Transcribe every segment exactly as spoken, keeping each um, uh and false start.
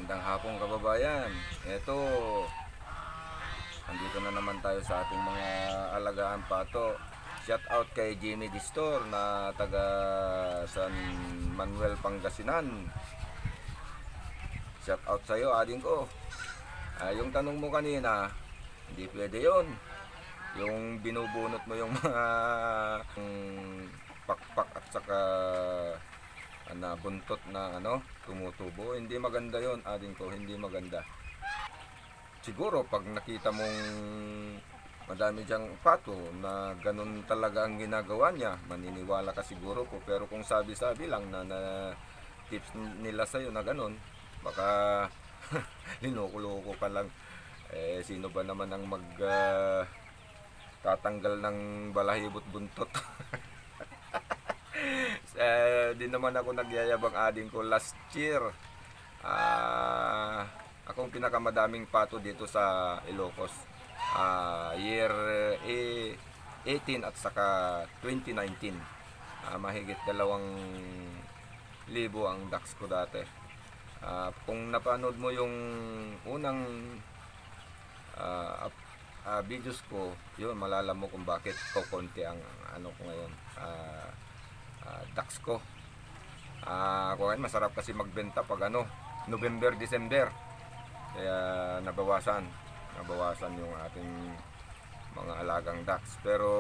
Magandang hapon kababayan. Ito, andito na naman tayo sa ating mga alagaan pato. Shout out kay Jimmy Distor na taga San Manuel, Pangasinan. Shout out sa iyo, ading ko. Ah, yung tanong mo kanina, hindi pwede yon. Yung binubunot mo yung mga um, pakpak at saka na buntot na ano, tumutubo. Hindi maganda yon, ading ko, hindi maganda. Siguro pag nakita mong madami diyang pato na ganun talaga ang ginagawa niya, maniniwala ka siguro po. Pero kung sabi-sabi lang na, na tips nila sa'yo na ganun, baka linukuloko ka lang. Eh, sino ba naman ang mag uh, tatanggal ng balahibot buntot? Eh, di naman ako nagyayabang, ading ko. Last year, ah, akong pinakamadaming pato dito sa Ilocos. Ah, year eh, eighteen at saka twenty nineteen. Ah, mahigit dalawang libo ang ducks ko dati. Ah, kung napanood mo yung unang ah, ah, videos ko, yun, malalam mo kung bakit kokonti ang ano ko ngayon. Ah, Uh, ducks ko. Ah, uh, masarap kasi magbenta pag ano, November, December. Kaya nabawasan, nabawasan yung ating mga alagang ducks. Pero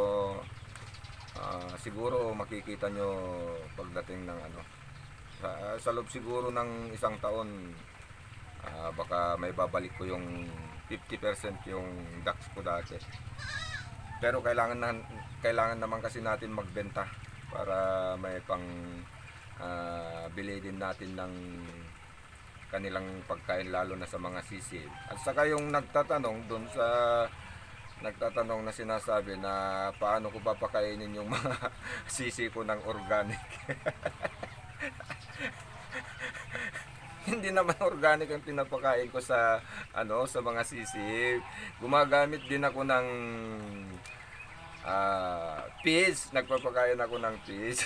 uh, siguro makikita nyo pagdating ng ano, sa, sa loob siguro ng isang taon, uh, baka may babalik ko yung fifty percent yung ducks ko dati. Pero kailangan na, kailangan naman kasi natin magbenta para may pang uh, bili din natin ng kanilang pagkain, lalo na sa mga sisi. At saka yung nagtatanong doon sa nagtatanong na sinasabi na paano ko papakainin yung mga sisi ko ng organic. Hindi naman organic ang pinapakain ko sa ano, sa mga sisi. Gumagamit din ako ng Uh, peas, nagpapakain ako ng peas.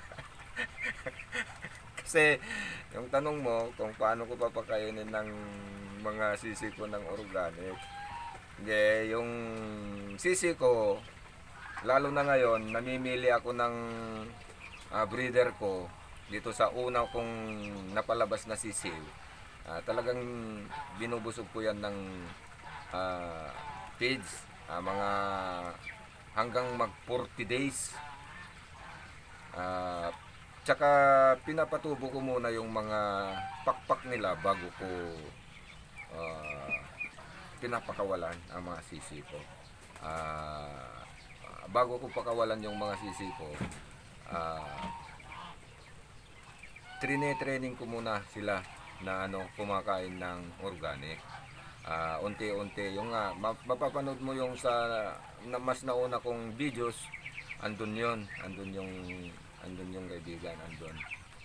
Kasi yung tanong mo kung paano ko papakainin ng mga sisi ko ng organic, okay, yung sisi ko, lalo na ngayon, namimili ako ng uh, breeder ko dito sa una kong napalabas na sisi. Uh, talagang binubusog ko yan ng uh, feeds, uh, mga hanggang mag forty days. Uh, tsaka pinapatubo ko muna yung mga pakpak nila bago ko uh, pinapakawalan ang mga sisi ko. Uh, bago ko pakawalan yung mga sisi ko, uh, trine-training ko muna sila na ano, kumakain ng organic. Uh, unti-unti yung nga, uh, mapapanood mo yung sa na, mas nauna kong videos, andun yun, andun yung andun yung kaibigan, andun.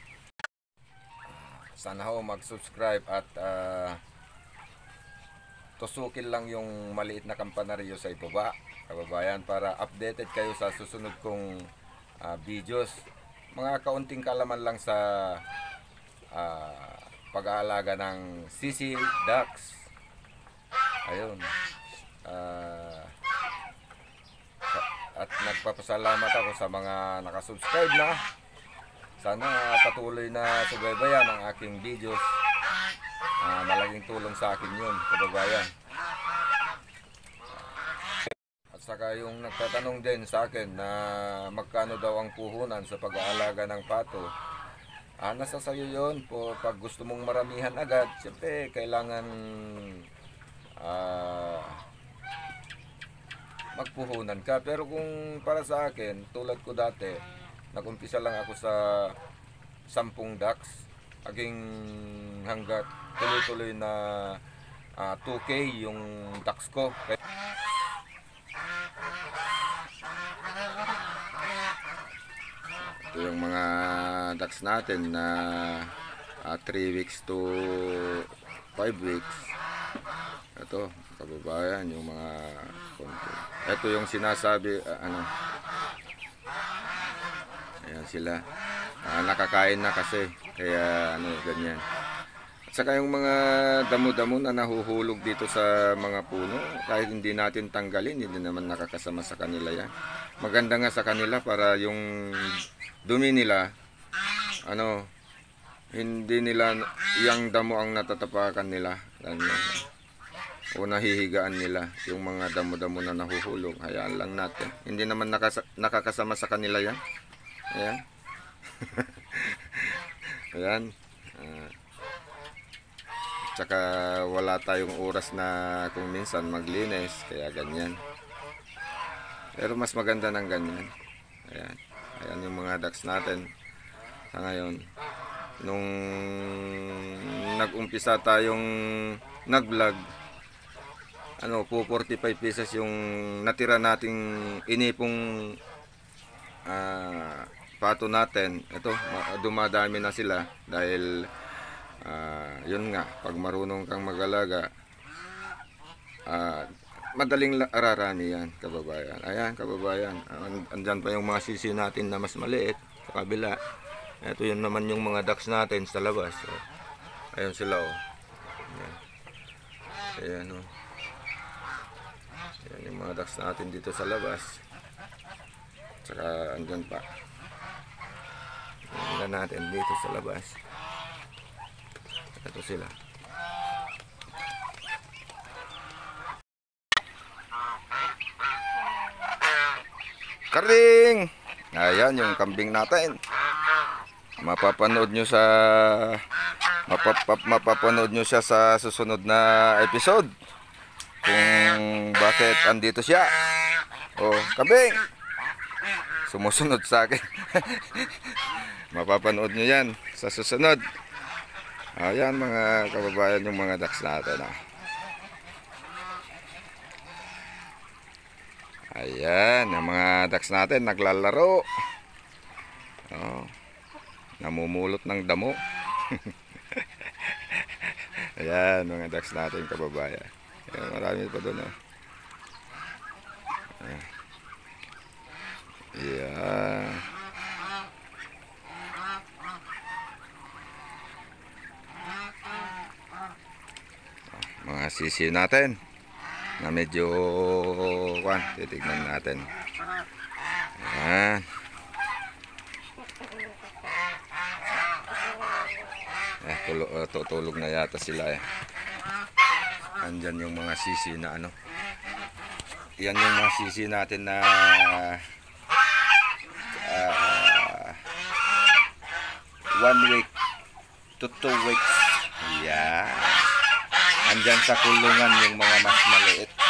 Uh, sana ho mag-subscribe at uh, tusukin lang yung maliit na kampanaryo sa ibaba, kababayan, para updated kayo sa susunod kong uh, videos. Mga kaunting kalaman lang sa uh, pag-aalaga ng sisi, ducks. Ayun. Uh, at nagpapasalamat ako sa mga nakasubscribe na. Sana patuloy na subaybayan ang aking videos. Uh, malaking tulong sa akin yun, kababayan. At saka yung nagtatanong din sa akin na magkano daw ang puhunan sa pag-aalaga ng pato. Ah, nasa sayo yun. Po, pag gusto mong maramihan agad, siyempre kailangan Uh, magpuhunan ka. Pero kung para sa akin, tulad ko dati, nagumpisa lang ako sa sampung ducks, aging hanggat tuloy-tuloy na uh, two K yung ducks ko. Ito yung mga ducks natin na uh, three weeks to five weeks. Ito, kababayan, yung mga konti. Ito yung sinasabi, uh, ano, ayan sila. Uh, nakakain na kasi, kaya ano, ganyan. At saka yung mga damo-damo na nahuhulog dito sa mga puno, kahit hindi natin tanggalin, hindi naman nakakasama sa kanila yan. Maganda nga sa kanila para yung dumi nila, ano, hindi nila, yung damo ang natatapakan nila. Ganyan. O nahihigaan nila yung mga damo-damo na nahuhulog. Hayaan lang natin. Hindi naman nakasa nakakasama sa kanila yan. Ayan. Ayan. Uh, tsaka wala tayong oras na kung minsan maglinis. Kaya ganyan. Pero mas maganda ng ganyan. Ayan. Ayan yung mga ducks natin. Sa ngayon. Nung nag-umpisa tayong nag-vlog, ano po, forty-five pesos yung natira nating inipong uh, pato natin. Ito, dumadami na sila dahil uh, yun nga, pag marunong kang mag-alaga, uh, madaling ararani yan, kababayan. Ayan, kababayan, andyan pa yung mga sisi natin na mas maliit sa kabila. Ito yun naman yung mga ducks natin sa labas. So, ayun sila, oh. Ayan, ayan, oh. Yan yung mga ducks natin dito sa labas. Tsaka andyan pa. Yan natin dito sa labas. Ito sila. Karing! Ayan yung kambing natin. Mapapanood nyo sa mapapap, mapapanood nyo siya sa susunod na episode. Kung bakit andito siya. Oh, kambing. Sumusunod sa akin. Mapapanood nyo yan sa susunod. Ayan mga kababayan yung mga ducks natin. Ah. Ayan, yung mga ducks natin naglalaro. Oh, namumulot ng damo. Ayan mga ducks natin kababayan. Ayan, marami pa doon. Oh. Ayan. Ayan. Mga sisi natin na medyo kwan, titignan natin. Ayan. Eh, tulog, uh, tutulog na yata sila eh. Andyan yung mga sisi na ano. Yan yung mga sisi natin na uh, one week to two weeks. Yeah. Andyan sa kulungan yung mga mas maliit.